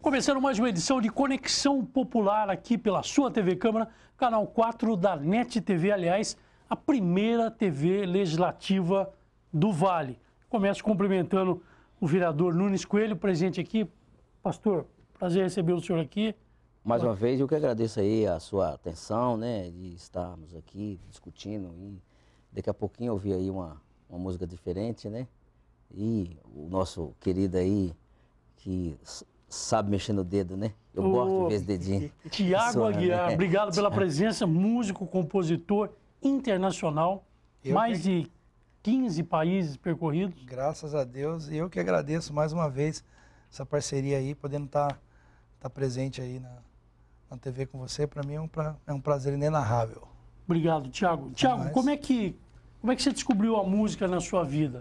Começando mais uma edição de Conexão Popular aqui pela sua TV Câmara, canal 4 da NET TV, aliás, a primeira TV legislativa do Vale. Começo cumprimentando o vereador Nunes Coelho, presente aqui. Pastor, prazer receber o senhor aqui. Mais uma vez, eu que agradeço aí a sua atenção, né, de estarmos aqui discutindo. E daqui a pouquinho eu vi aí uma música diferente, né? E o nosso querido aí, que sabe mexer no dedo, né? Eu gosto de ver esse dedinho. Tiago Aguiar, obrigado pela presença, músico, compositor internacional, mais de 15 países percorridos. Graças a Deus, e eu que agradeço mais uma vez essa parceria aí, podendo estar presente aí na TV com você, para mim é um prazer inenarrável. Obrigado, Tiago. Tiago, como é que você descobriu a música na sua vida?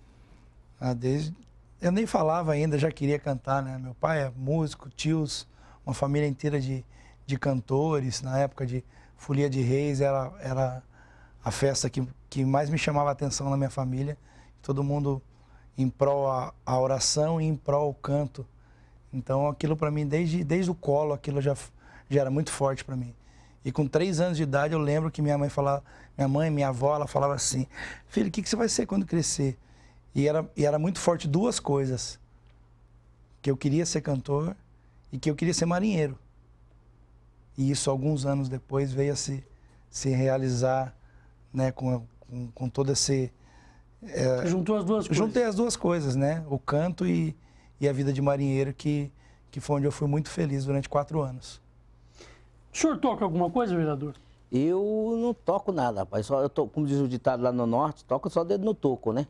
Eu nem falava ainda, já queria cantar, né? Meu pai é músico, tios, uma família inteira de cantores. Na época de Folia de Reis, era a festa que mais me chamava a atenção na minha família. Todo mundo em prol a oração e em prol o canto. Então aquilo para mim, desde o colo, aquilo já era muito forte para mim. E com 3 anos de idade eu lembro que minha avó, ela falava assim: filho, o que você vai ser quando crescer? E era muito forte duas coisas, que eu queria ser cantor e que eu queria ser marinheiro. E isso, alguns anos depois, veio a se realizar, né, com todo esse... Você juntou as duas coisas? Juntei as duas coisas, né? O canto e a vida de marinheiro, que foi onde eu fui muito feliz durante 4 anos. O senhor toca alguma coisa, vereador? Eu não toco nada, rapaz. Só eu como diz o ditado lá no norte, toco só o dedo no toco, né?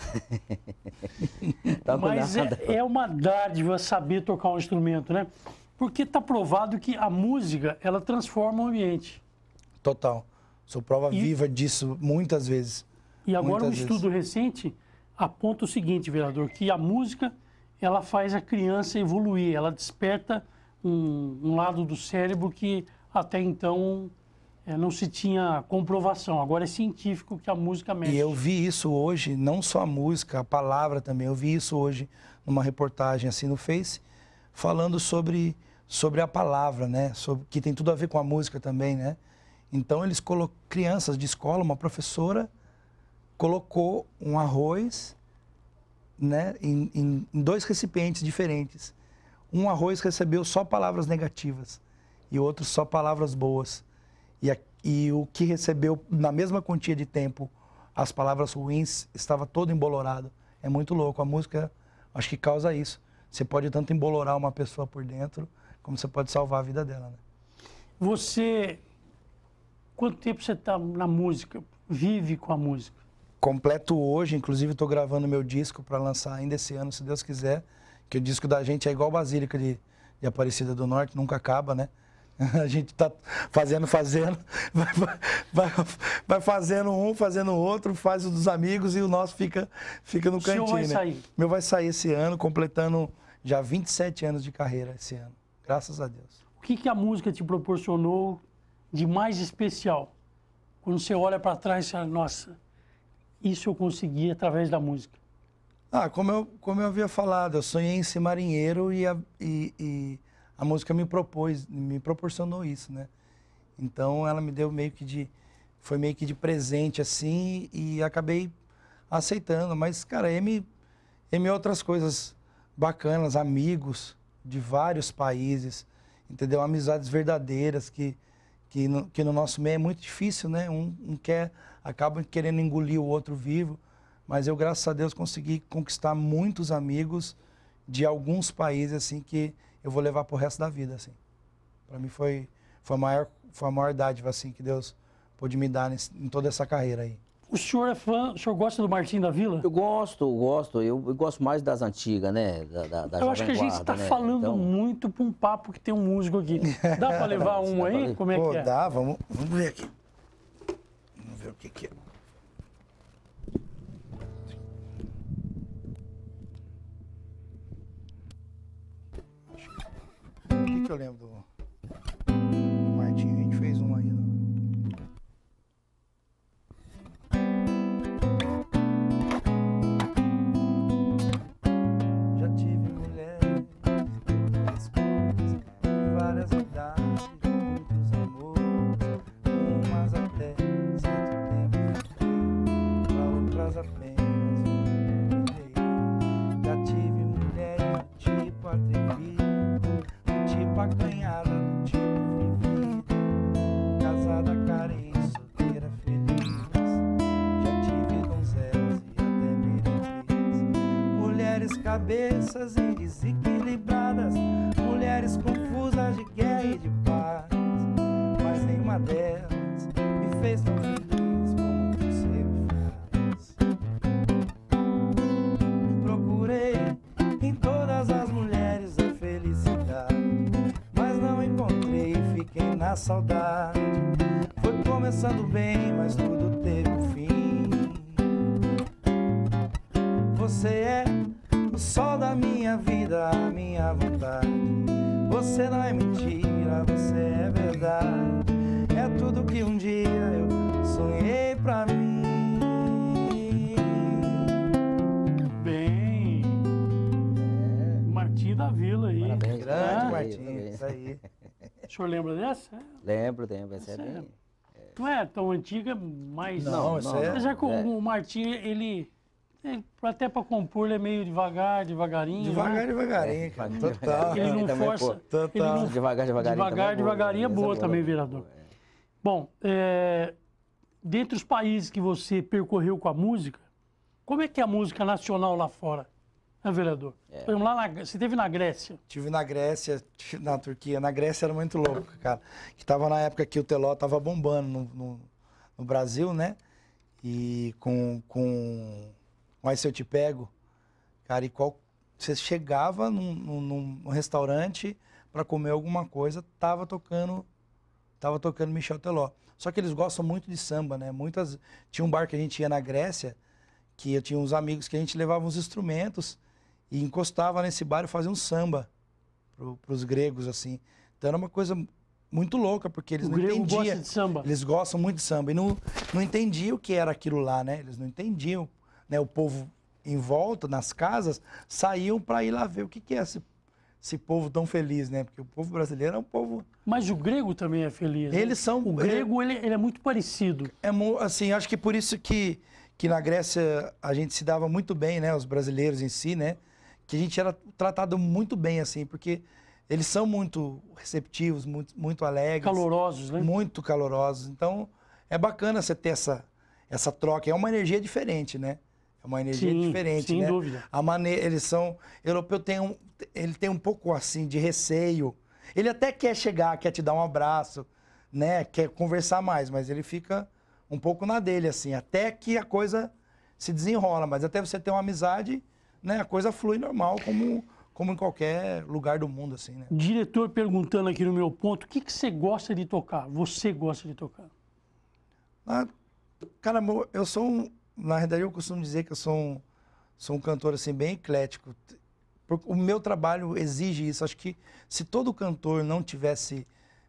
Mas é uma dádiva saber tocar um instrumento, né? Porque está provado que a música, ela transforma o ambiente. Total. Sou prova viva disso muitas vezes. E agora um estudo recente aponta o seguinte, vereador, que a música, ela faz a criança evoluir, ela desperta um lado do cérebro que até então não se tinha comprovação. Agora é científico que a música mexe. E eu vi isso hoje, não só a música, a palavra também. Eu vi isso hoje numa reportagem assim no Face, falando sobre a palavra, né? Que tem tudo a ver com a música também, né? Então eles crianças de escola, uma professora colocou um arroz, né, em 2 recipientes diferentes. Um arroz recebeu só palavras negativas e outro só palavras boas. E o que recebeu, na mesma quantia de tempo, as palavras ruins, estava todo embolorado. É muito louco. A música, acho que causa isso. Você pode tanto embolorar uma pessoa por dentro, como você pode salvar a vida dela, né? Quanto tempo você está na música? Vive com a música? Completo hoje, inclusive estou gravando meu disco para lançar ainda esse ano, se Deus quiser. Que o disco da gente é igual Basílica de Aparecida do Norte, nunca acaba, né? A gente tá fazendo, vai fazendo um, fazendo outro, faz o dos amigos e o nosso fica no cantinho. O seu vai sair? Meu vai sair esse ano, completando já 27 anos de carreira esse ano. Graças a Deus. O que a música te proporcionou de mais especial? Quando você olha para trás e fala, nossa, isso eu consegui através da música. Como eu havia falado, eu sonhei em ser marinheiro e a música me proporcionou isso, né? Então ela me deu foi meio que de presente assim e acabei aceitando. Mas, cara, M outras coisas bacanas, amigos de vários países, entendeu? Amizades verdadeiras que no nosso meio é muito difícil, né? Acaba querendo engolir o outro vivo. Mas eu, graças a Deus, consegui conquistar muitos amigos de alguns países, assim, que eu vou levar pro resto da vida, assim. Para mim foi a maior dádiva, assim, que Deus pôde me dar em toda essa carreira aí. O senhor é fã, o senhor gosta do Martinho da Vila? Eu gosto. Eu gosto mais das antigas, né? Eu acho que a gente está falando muito para um papo que tem um músico aqui. Dá para levar um aí? Como é que é? Dá, vamos ver aqui. Vamos ver o que é. O que eu lembro do Martinho? A gente fez um aí Já tive mulher cabeças desequilibradas, mulheres confusas de guerra e de paz, mas nenhuma delas me fez tão feliz como você me faz. Procurei em todas as mulheres a felicidade, mas não encontrei e fiquei na saudade. Foi começando bem, mas tudo teve um fim. Você é o sol da minha vida, a minha vontade. Você não é mentira, você é verdade. É tudo que um dia eu sonhei pra mim. Bem, Martim da Vila aí. Parabéns. Grande, Parabéns, Martim, parabéns. isso aí. O senhor lembra dessa? Lembro, essa é Essa é- bem... Não é tão antiga, mas... Não, isso é- Apesar que o Martim, ele até para compor, ele é meio devagarinho. Devagar, né? devagarinho, cara. devagar. Total. Ele não também, força. pô. Total. Ele não, devagarinho é boa também, vereador. Bom, dentre os países que você percorreu com a música, como é que é a música nacional lá fora, né, vereador? Por exemplo, você esteve na Grécia. Tive na Grécia, na Turquia. Na Grécia era muito louco, cara. Que tava na época que o Teló tava bombando no Brasil, né? E com Mas Se Eu Te Pego, cara, e você chegava num restaurante para comer alguma coisa, tava tocando Michel Teló. Só que eles gostam muito de samba, né? Tinha um bar que a gente ia na Grécia, que eu tinha uns amigos que a gente levava uns instrumentos e encostava nesse bar e fazia um samba pros gregos, assim. Então era uma coisa muito louca, porque eles O não grego entendiam. gosta de samba. Eles gostam muito de samba e não entendiam o que era aquilo lá, né? Eles não entendiam, né? O povo em volta, nas casas, saíam para ir lá ver o que é esse povo tão feliz, né? Porque o povo brasileiro é um povo... Mas o grego também é feliz. né? Eles são... O grego, ele é muito parecido. Assim, acho que por isso que na Grécia a gente se dava muito bem, né? Os brasileiros em si, né? Que a gente era tratado muito bem, assim, porque eles são muito receptivos, muito alegres. Calorosos, né? Muito calorosos. Então, é bacana você ter essa troca. É uma energia diferente, né? É uma energia diferente, sem né? dúvida. Eles são... Europeu ele tem um pouco, assim, de receio. Ele até quer chegar, quer te dar um abraço, né? Quer conversar mais, mas ele fica um pouco na dele, assim, até que a coisa se desenrola. Mas até você ter uma amizade, né? A coisa flui normal, como em qualquer lugar do mundo, assim, né? Diretor perguntando aqui no meu ponto, o que você gosta de tocar? Você gosta de tocar? Cara, eu sou na verdade, eu costumo dizer que eu sou um cantor, assim, bem eclético. O meu trabalho exige isso. Acho que se todo cantor não tivesse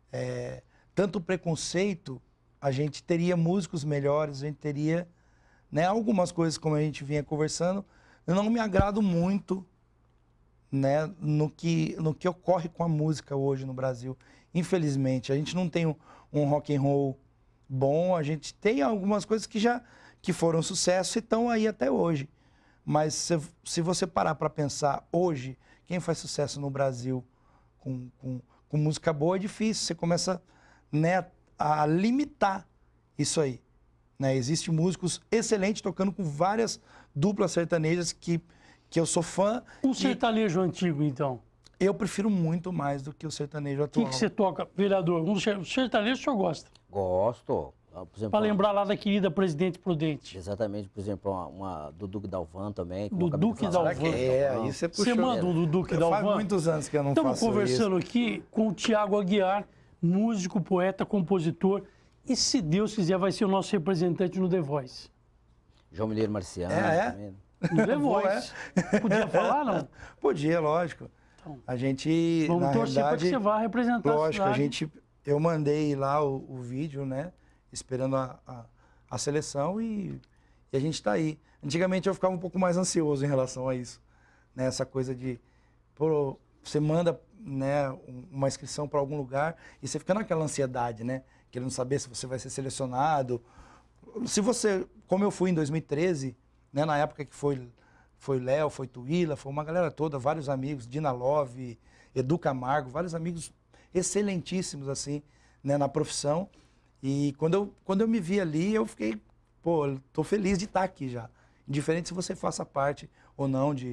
tanto preconceito, a gente teria músicos melhores, a gente teria, né, algumas coisas, como a gente vinha conversando. Eu não me agrado muito, né, no que ocorre com a música hoje no Brasil. Infelizmente, a gente não tem um rock and roll bom, a gente tem algumas coisas que foram sucesso e estão aí até hoje. Mas se você parar para pensar hoje, quem faz sucesso no Brasil com música boa é difícil. Você começa, né, a limitar isso aí. Né? Existem músicos excelentes tocando com várias duplas sertanejas que eu sou fã. Um sertanejo antigo, então? Eu prefiro muito mais do que o sertanejo atual. O que você toca, vereador? Um sertanejo o senhor gosta? Gosto. Para lembrar lá da querida Presidente Prudente. Exatamente, por exemplo, uma do Duque Dalvan também. Do Duque Dalvan. Aí você puxou. Você manda um do Duque Dalvan? Faz muitos anos que eu não faço isso. Estamos conversando aqui com o Tiago Aguiar, músico, poeta, compositor. E se Deus quiser, vai ser o nosso representante no The Voice. João Mineiro Marciano. É? No The Voice. Podia falar, não? Podia, lógico. Então, A gente, vamos na torcer para que realidade, você vá representar lógico, a cidade. eu mandei lá o vídeo, né? Esperando a seleção e a gente está aí. Antigamente eu ficava um pouco mais ansioso em relação a isso. Né? Essa coisa de... você manda, né, uma inscrição para algum lugar e você fica naquela ansiedade, né? Querendo saber se você vai ser selecionado. Se você... Como eu fui em 2013, né, na época que foi Léo, foi Tuíla, foi uma galera toda, vários amigos, Dina Love, Edu Camargo, vários amigos excelentíssimos, assim, né, na profissão. E quando eu me vi ali, eu fiquei, pô, tô feliz de estar aqui já. Indiferente se você faça parte ou não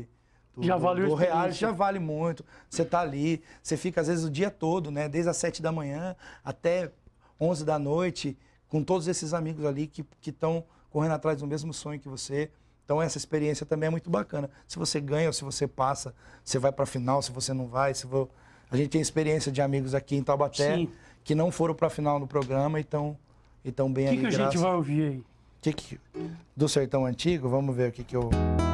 Já valeu a do reality, experiência. já vale muito. Você tá ali, você fica às vezes o dia todo, né? Desde as 7 da manhã até 11 da noite, com todos esses amigos ali que estão correndo atrás do mesmo sonho que você. Então essa experiência também é muito bacana. Se você ganha ou se você passa, você vai para a final, se você não vai, a gente tem experiência de amigos aqui em Taubaté Sim. que não foram para a final no programa e estão bem ali. O que a gente vai ouvir aí? Do Sertão Antigo, vamos ver o que eu...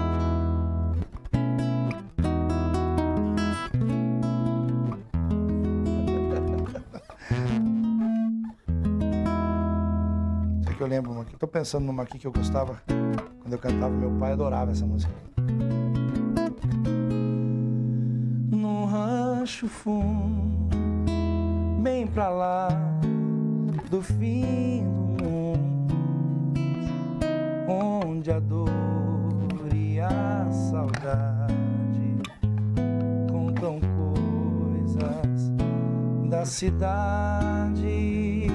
Isso aqui eu lembro uma aqui. Tô pensando numa aqui que eu gostava quando eu cantava. Meu pai adorava essa música. Num rancho fundo, bem pra lá do fim do mundo, onde a dor e a saudade contam coisas da cidade.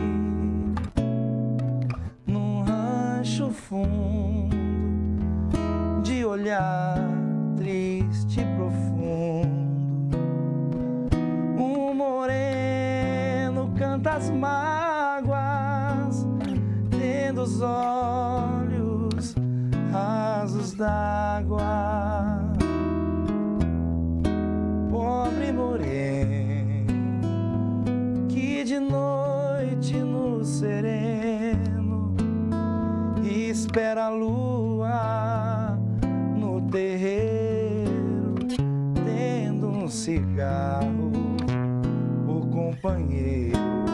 Num rancho fundo, de olhar triste e profundo, um moreno canta as mágoas, tendo os olhos rasos d'água. Pobre moreno, que de noite no sereno espera a lua no terreiro, tendo um cigarro por companheiro.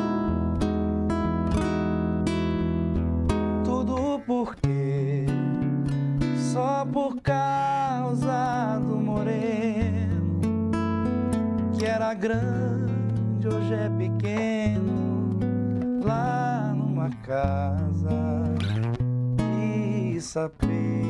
Tudo porque só por causa do moreno, que era grande, hoje é pequeno, lá numa casa de sapê.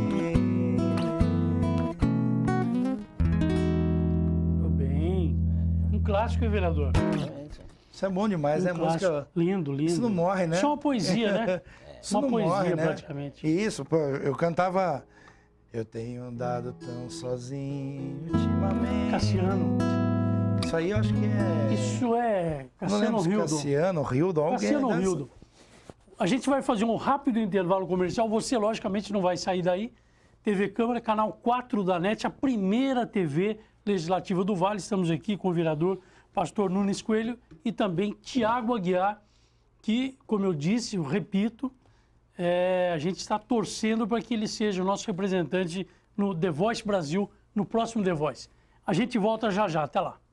Tudo bem. Um clássico, hein, vereador? Isso é bom demais, né? Clássico. Música... Lindo, lindo. Isso não morre, né? Isso é uma poesia, né? Isso Uma não poesia, morre, né? praticamente. Isso, pô, eu cantava... Eu tenho andado tão sozinho ultimamente. Cassiano. Isso aí eu acho que é... Isso é Eu não lembro Cassiano se Hildo. Cassiano, Rildo, alguém... Cassiano dessa. Hildo. A gente vai fazer um rápido intervalo comercial. Você, logicamente, não vai sair daí. TV Câmara, canal 4 da NET, a primeira TV legislativa do Vale. Estamos aqui com o vereador Pastor Nunes Coelho e também Tiago Aguiar, que, como eu disse, eu repito, a gente está torcendo para que ele seja o nosso representante no The Voice Brasil, no próximo The Voice. A gente volta já já. Até lá.